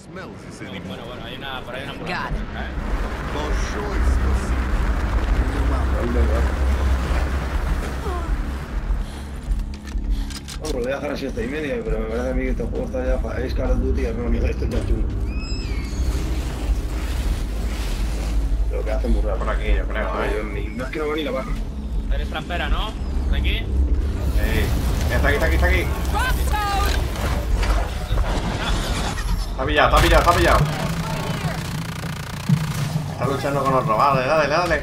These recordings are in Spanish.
smells is Bueno, anymore. bueno, hay una, por ahí una Got ambulancia, it. ¿eh? For sure it's possible. You're welcome. Bueno, lo voy a dejar a 7:30, pero me parece a mí que este juego está ya para Call of Duty, no, amigo, esto ya es chungo. Lo que hace muy raro. Por aquí, yo creo, No es que no veo ni la barra. Eres trampera, ¿no? ¿De aquí? Está aquí, está aquí, está aquí. Está pillado, está pillado, está pillado. Está luchando con otro, vale, dale, dale.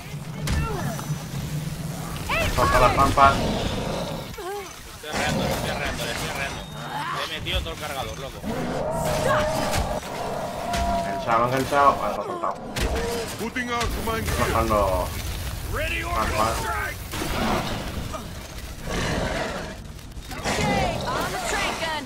Falta las trampas. Estoy arreando, le estoy arreando. Le he metido todo el cargador, loco. Enganchado, enganchado. Vale, está soltado. Putting out my gear. Bajando. Ready or Trampas. strike. Okay, on the train gun.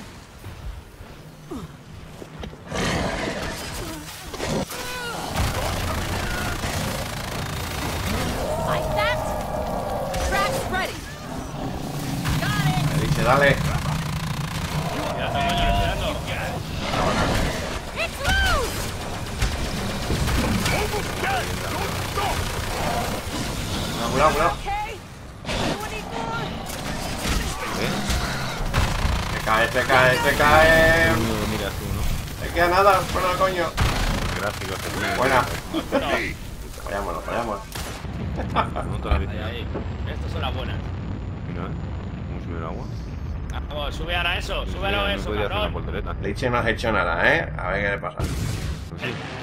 Like that. Track's ready. Got it. Me dice, dale. Ya está, coño, le estoy dando. It's loose. Cuidado, cuidado. Okay. Do we need more? Se cae, se cae, se cae. Mira tú, ¿no? Se queda nada, fuera coño. Gráficos que tiene. Buena. Vámonos. Vayámonos, vayámonos. No te la Ahí, viste. ahí. Estas son las buenas. Mira, ¿cómo sube el agua? Vamos, sube ahora eso, súbelo No eso, podía hacer una cabrón. voltereta. Liche no has hecho nada, ¿eh? A ver qué le pasa. Pues sí.